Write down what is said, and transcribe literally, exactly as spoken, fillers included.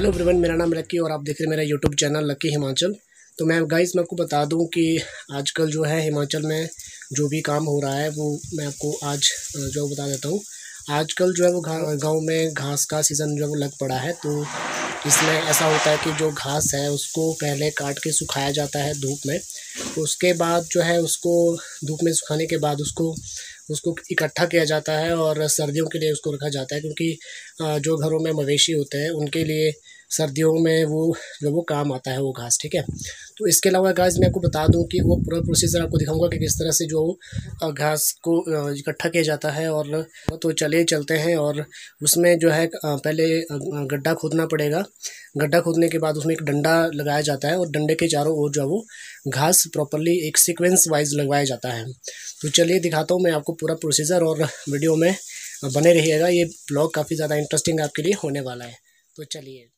Hello everyone, मेरा नाम लक्की और आप देख रहे हैं मेरा यूट्यूब चैनल लक्की हिमाचल। तो मैं गाइस मैं आपको बता दूं कि आजकल जो है हिमाचल में जो भी काम हो रहा है वो मैं आपको आज जो बता देता हूं। आजकल जो है वो गांव में घास का सीज़न जो है वो लग पड़ा है। तो इसमें ऐसा होता है कि जो घास है उसको पहले काट के सुखाया जाता है धूप में। तो उसके बाद जो है उसको धूप में सुखाने के बाद उसको उसको इकट्ठा किया जाता है और सर्दियों के लिए उसको रखा जाता है, क्योंकि जो घरों में मवेशी होते हैं उनके लिए सर्दियों में वो जो वो काम आता है वो घास। ठीक है। तो इसके अलावा गाइस मैं आपको बता दूं कि वो पूरा प्रोसीजर आपको दिखाऊंगा कि किस तरह से जो घास को इकट्ठा किया जाता है। और तो चलिए चलते हैं। और उसमें जो है पहले गड्ढा खोदना पड़ेगा। गड्ढा खोदने के बाद उसमें एक डंडा लगाया जाता है और डंडे के चारों ओर जो है वो घास प्रॉपरली एक सीक्वेंस वाइज लगवाया जाता है। तो चलिए दिखाता हूँ मैं आपको पूरा प्रोसीजर, और वीडियो में बने रहिएगा। ये ब्लॉग काफ़ी ज़्यादा इंटरेस्टिंग आपके लिए होने वाला है। तो चलिए।